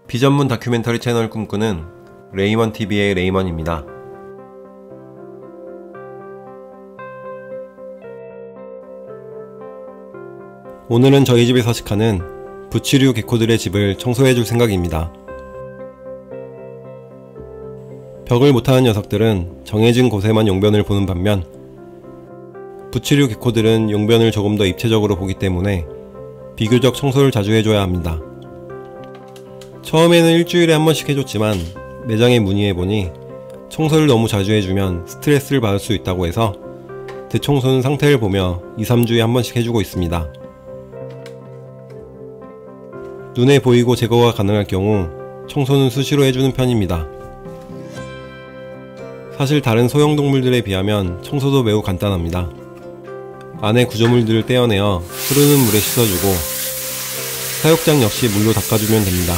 비전문 다큐멘터리 채널 꿈꾸는 레이먼TV의 레이먼입니다. 오늘은 저희 집에 서식하는 부치류 개코들의 집을 청소해줄 생각입니다. 벽을 못하는 녀석들은 정해진 곳에만 용변을 보는 반면 부치류 개코들은 용변을 조금 더 입체적으로 보기 때문에 비교적 청소를 자주 해줘야 합니다. 처음에는 일주일에 한 번씩 해줬지만 매장에 문의해보니 청소를 너무 자주 해주면 스트레스를 받을 수 있다고 해서 대청소는 상태를 보며 2-3주에 한 번씩 해주고 있습니다. 눈에 보이고 제거가 가능할 경우 청소는 수시로 해주는 편입니다. 사실 다른 소형 동물들에 비하면 청소도 매우 간단합니다. 안에 구조물들을 떼어내어 흐르는 물에 씻어주고 사육장 역시 물로 닦아주면 됩니다.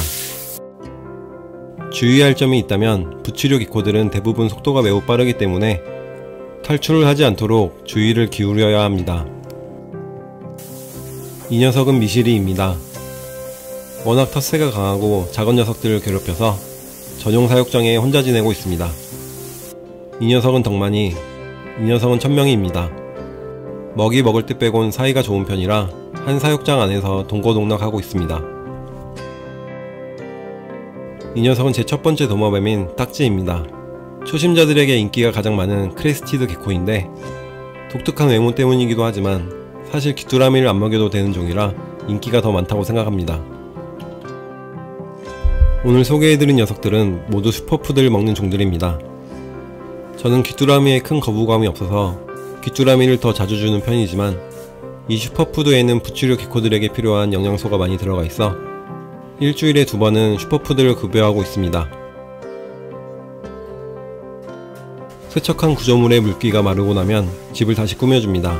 주의할 점이 있다면 부치류 개코들은 대부분 속도가 매우 빠르기 때문에 탈출을 하지 않도록 주의를 기울여야 합니다. 이 녀석은 미시리입니다. 워낙 텃세가 강하고 작은 녀석들을 괴롭혀서 전용 사육장에 혼자 지내고 있습니다. 이 녀석은 덕만이, 이 녀석은 천명이입니다. 먹이 먹을 때 빼곤 사이가 좋은 편이라 한 사육장 안에서 동거동락하고 있습니다. 이 녀석은 제 첫 번째 도마뱀인 딱지입니다. 초심자들에게 인기가 가장 많은 크레스티드 개코인데 독특한 외모 때문이기도 하지만 사실 귀뚜라미를 안 먹여도 되는 종이라 인기가 더 많다고 생각합니다. 오늘 소개해드린 녀석들은 모두 슈퍼푸드를 먹는 종들입니다. 저는 귀뚜라미에 큰 거부감이 없어서 귀뚜라미를 더 자주 주는 편이지만 이 슈퍼푸드에는 부치류 개코들에게 필요한 영양소가 많이 들어가 있어 일주일에 2번은 슈퍼푸드를 급여하고 있습니다. 세척한 구조물의 물기가 마르고 나면 집을 다시 꾸며줍니다.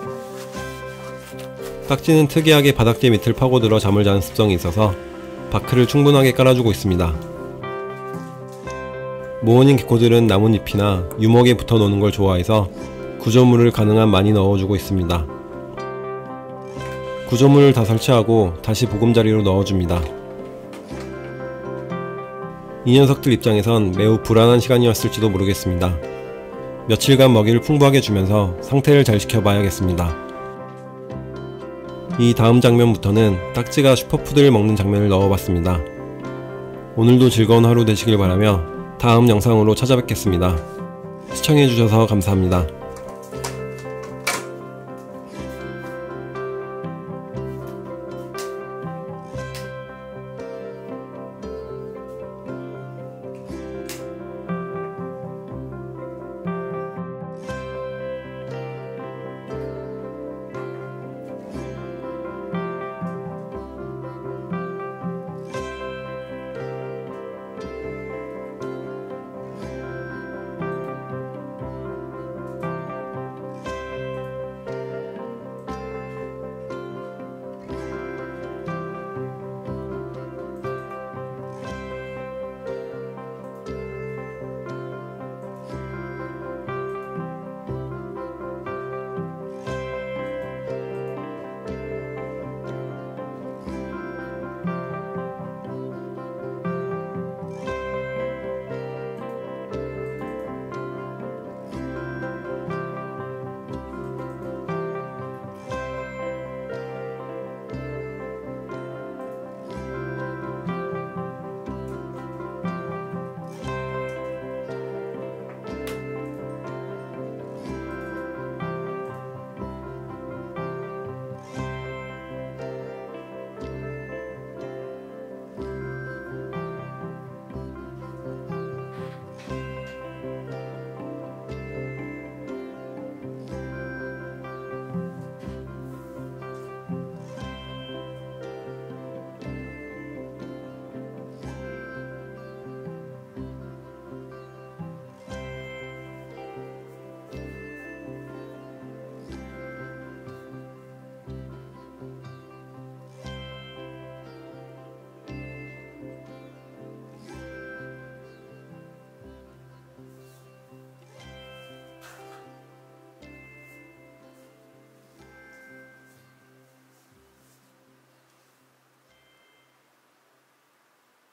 딱지는 특이하게 바닥재 밑을 파고들어 잠을 자는 습성이 있어서 바크를 충분하게 깔아주고 있습니다. 모어닝 개코들은 나뭇잎이나 유목에 붙어 노는 걸 좋아해서 구조물을 가능한 많이 넣어주고 있습니다. 구조물을 다 설치하고 다시 보금자리로 넣어줍니다. 이 녀석들 입장에선 매우 불안한 시간이었을지도 모르겠습니다. 며칠간 먹이를 풍부하게 주면서 상태를 잘 지켜봐야겠습니다. 이 다음 장면부터는 딱지가 슈퍼푸드를 먹는 장면을 넣어봤습니다. 오늘도 즐거운 하루 되시길 바라며 다음 영상으로 찾아뵙겠습니다. 시청해주셔서 감사합니다.